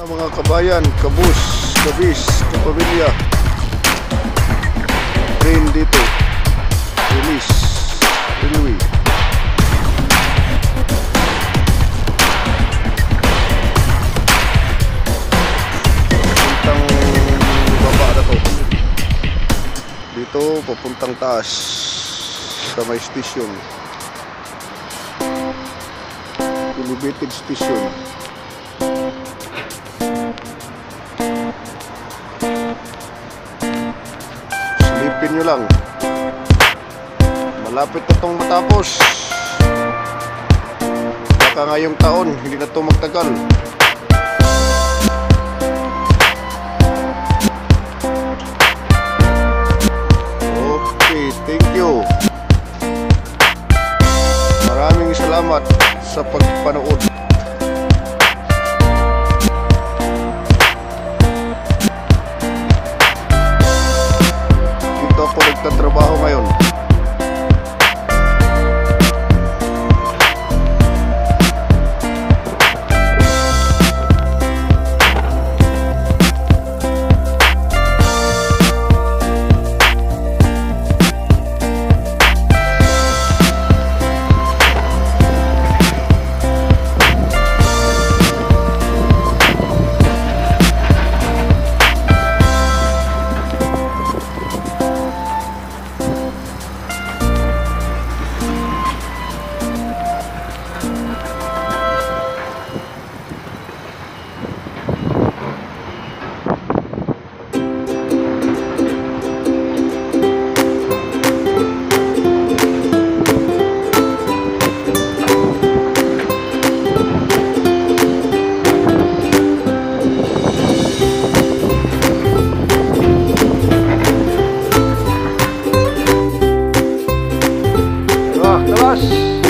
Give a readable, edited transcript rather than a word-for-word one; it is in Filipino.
Mga kabayan, kabus, kabis, kapamilya, train dito, release, railway. Papuntang baba na to. Dito, papuntang taas sa may station, elevated station. Silipin nyo lang, malapit na itong matapos. Baka ngayong taon hindi na ito magtagal. Okay, thank you. Maraming salamat sa pagpanood. Ako nagtatrabaho ngayon. Kelas